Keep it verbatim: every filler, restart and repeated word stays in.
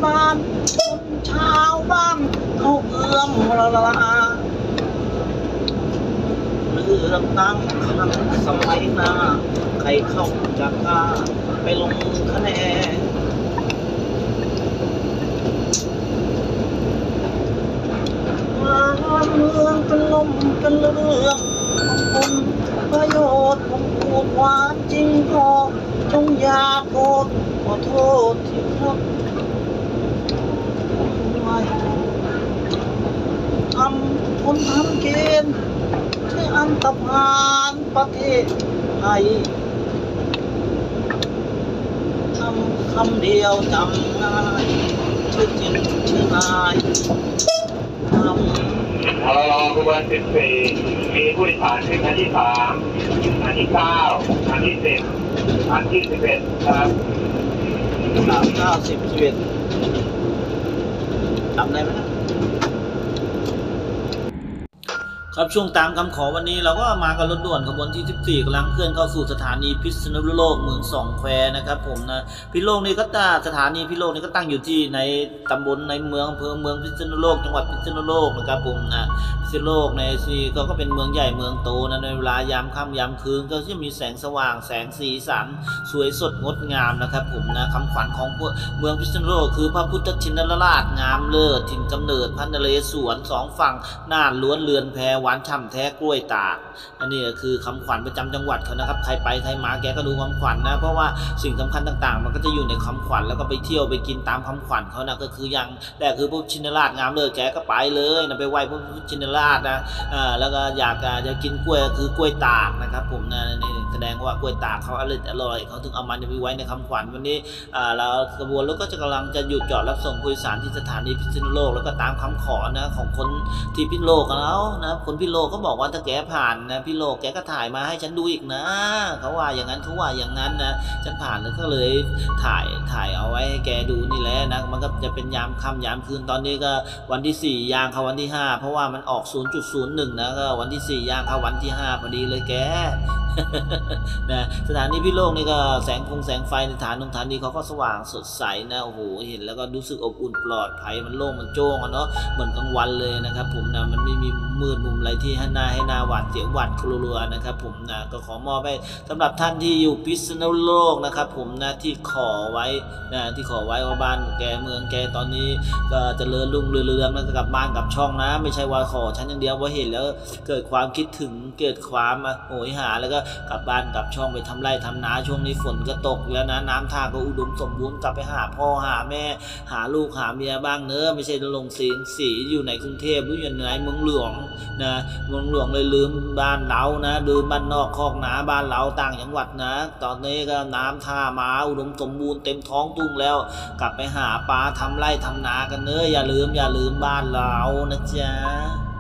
บานคนชาวบ้านเขาเอื้อมละลาเรื่องตั้งคันสมัยหน้าใครเข้าจะกล้าไปลงคะแนนบ้านเมืองเป็นลมเป็นเรื่องของคุณประโยชน์ผมพูดความจริงพอจงอย่าโกรธขอโทษที่ครับไม่ทำคนทำเกณฑ์ที่อันตรพานประเทศไทยทำคำเดียวจำง่ายชื่อจริงชื่อนายทำรอรอขบวนสิบสี่มีผู้โดยสารขึ้นคันที่สามคันที่เก้าคันที่สิบคันที่สิบเอ็ดครับสามเก้าสิบสิบเอ็ดจำได้ไหมครับครับช่วงตามคำขอวันนี้เราก็มากับรถด่วนขบวนที่สิบสี่กำลังเคลื่อนเข้าสู่สถานีพิษณุโลกเมืองสองแควนะครับผมนะพิษณุโลกนี่ก็ตั้งสถานีพิษณุโลกนี่ก็ตั้งอยู่ที่ในตำบลในเมืองอำเภอเมืองพิษณุโลกจังหวัดพิษณุโลกนะครับผมนะพิษณุโลกในซีก็ก็เป็นเมืองใหญ่เมืองโตนะในเวลายามค่ำยามคืนก็จะมีแสงสว่างแสงสีสันสวยสดงดงามนะครับผมนะคำขวัญของเมืองพิษณุโลกคือพระพุทธชินราชงามเลิศถิ่นกำเนิดพระนเรศวรสองฝั่งน่านล้วนเรือนแพหวานฉ่ำแท้กล้วยตากอันนี้ก็คือคำขวัญประจำจังหวัดเขานะครับใครไปใครมาแกก็ดูคำขวัญนะเพราะว่าสิ่งสำคัญต่างๆมันก็จะอยู่ในคำขวัญแล้วก็ไปเที่ยวไปกินตามคำขวัญเขานะก็คืออย่างแรกคือพระชินราชงามเลิศแกก็ไปเลยนะไปไหว้พระชินราชนะอ่าแล้วก็อยากจะกินกล้วยก็คือกล้วยตากนะครับผมนะนี่แสดงว่ากล้วยตากเขาอร่อยอร่อยเขาถึงเอามันไปไว้ในคำขวัญวันนี้อ่าแล้วกระบวนรถก็จะกำลังจะหยุดจอดรับส่งผู้โดยสารที่สถานีพิษณุโลกแล้วก็ตามคำขอนะของคนที่พิษณุโลกแล้วนะคนพิษณุโลกก็บอกว่าถ้าแกผ่านนะพี่โลกแกก็ถ่ายมาให้ฉันดูอีกนะเขาว่าอย่างนั้นเขาว่าอย่างนั้นนะฉันผ่านแล้วก็เลยถ่ายถ่ายเอาไว้ให้แกดูนี่แหละนะมันก็จะเป็นยามค่ำยามคืนตอนนี้ก็วันที่สี่ย่างเข้าวันที่ห้าเพราะว่ามันออก ศูนย์จุดศูนย์หนึ่ง นะก็วันที่สี่ย่างเข้าวันที่ห้าพอดีเลยแกนะสถานีพี่โลกนี่ก็แสงคงแสงไฟในฐานตรงฐานนี้เขาก็สว่างสดใสนะโอ้โหเห็นแล้วก็รู้สึกอบอุ่นปลอดภัยมันโล่งมันโจ้งเนาะเหมือนกลางวันเลยนะครับผมนะมันไม่มีมืดมุมอะไรที่ให้หน้าให้หน้าหวาดเสียวหวาดกลัวนะครับผมนะก็ขอมอบให้สำหรับท่านที่อยู่พิษณุโลกนะครับผมนะที่ขอไว้นะที่ขอไว้ว่าบ้านแกเมืองแกตอนนี้ก็เจริญรุ่งเรืองแล้วก็กลับบ้านกลับช่องนะไม่ใช่ว่าขอฉันอย่างเดียวว่าเห็นแล้วเกิดความคิดถึงเกิดความโหยหาแล้วก็กลับบ้านกลับช่องไปทำไร่ทำนาช่วงนี้ฝนก็ตกแล้วนะน้ำท่าก็อุดมสมบูรณ์กลับไปหาพ่อหาแม่หาลูกหาเมียบ้างเนอะไม่ใช่ลงสีสีอยู่ในกรุงเทพหรืออยู่ในเมืองหลวงนะเมืองหลวงเลยลืมบ้านเรานะลืมบ้านนอกคอกนาบ้านเราต่างจังหวัดนะตอนนี้ก็น้ำท่ามาอุดมสมบูรณ์เต็มท้องทุ่งแล้วกลับไปหาปลาทำไร่ทำนากันเนอะอย่าลืมอย่าลืมบ้านเรานะจ๊ะ